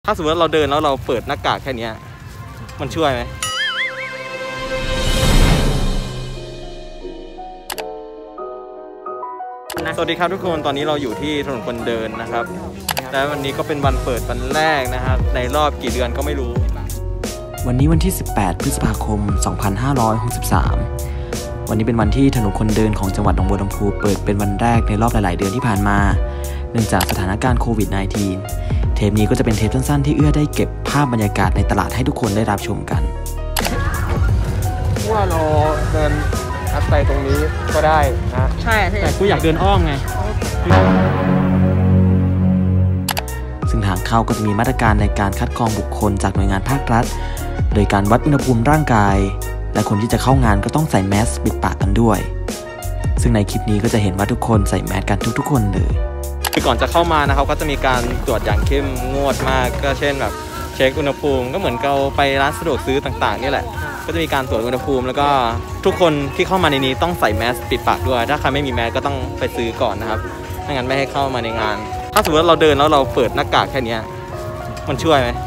ถ้าสมมติเราเดินแล้วเราเปิดหน้ากากแค่นี้มันช่วยไหมสวัสดีครับทุกคนตอนนี้เราอยู่ที่ถนนคนเดินนะครับและวันนี้ก็เป็นวันเปิดวันแรกนะครับในรอบกี่เดือนก็ไม่รู้วันนี้วันที่18พฤษภาคม2563วันนี้เป็นวันที่ถนนคนเดินของจังหวัดหนองบัวลำพูเปิดเป็นวันแรกในรอบหลายๆเดือนที่ผ่านมาเนื่องจากสถานการณ์โควิด -19 เทปนี้ก็จะเป็นเทปสั้นๆที่เอื้อได้เก็บภาพบรรยากาศในตลาดให้ทุกคนได้รับชมกันว่าเราเดินอัดไปตรงนี้ก็ได้นะใช่แต่กูอยากเดินอ้อมไงซึ่งทางเข้าก็จะมีมาตรการในการคัดกรองบุคคลจากหน่วยงานภาครัฐโดยการวัดอุณหภูมิร่างกายและคนที่จะเข้างานก็ต้องใส่แมสปิดปากกันด้วยซึ่งในคลิปนี้ก็จะเห็นว่าทุกคนใส่แมสกันทุกๆคนเลยคือก่อนจะเข้ามานะครับก็จะมีการตรวจอย่างเข้มงวดมากก็เช่นแบบเช็คอุณหภูมิก็เหมือนเราไปร้านสะดวกซื้อต่างๆนี่แหละก็จะมีการตรวจอุณหภูมิแล้วก็ทุกคนที่เข้ามาในนี้ต้องใส่แมสปิดปากด้วยถ้าใครไม่มีแมสก็ต้องไปซื้อก่อนนะครับไม่งั้นไม่ให้เข้ามาในงานถ้าสมมติเราเดินแล้วเราเปิดหน้ากากแค่นี้มันช่วยไหม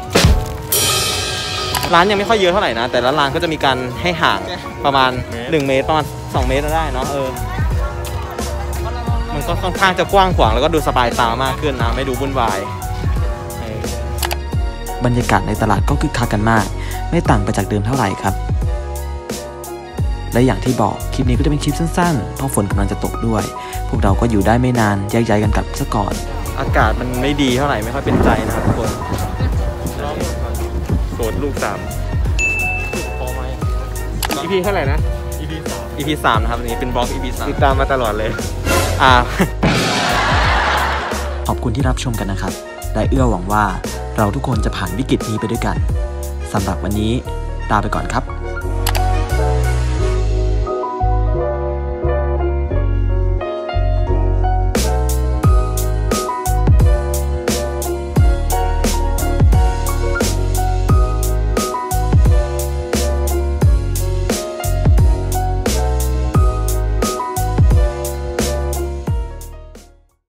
ร้านยังไม่ค่อยเยอะเท่าไหร่นะแต่ละร้านก็จะมีการให้ห่างประมาณ1 เมตรประมาณ2 เมตรได้เนาะมันก็ค่อนข้างจะกว้างขวางแล้วก็ดูสบายตามากขึ้นนะไม่ดูวุ่นวายบรรยากาศในตลาดก็คึกคักกันมากไม่ต่างไปจากเดิมเท่าไหร่ครับและอย่างที่บอกคลิปนี้ก็จะเป็นคลิปสั้นๆเพราะฝนกำลังจะตกด้วยพวกเราก็อยู่ได้ไม่นานแยกย้ายกันกลับซะก่อนอากาศมันไม่ดีเท่าไหร่ไม่ค่อยเป็นใจนะครับทุกคนโสดลูก3พอไหม EP เท่าไหร่นะ EP 3นะครับนี้เป็นบล็อก EP 3 ติดตามมาตลอดเลยขอบคุณที่รับชมกันนะครับและเอื้อหวังว่าเราทุกคนจะผ่านวิกฤตนี้ไปด้วยกันสำหรับวันนี้ลาไปก่อนครับ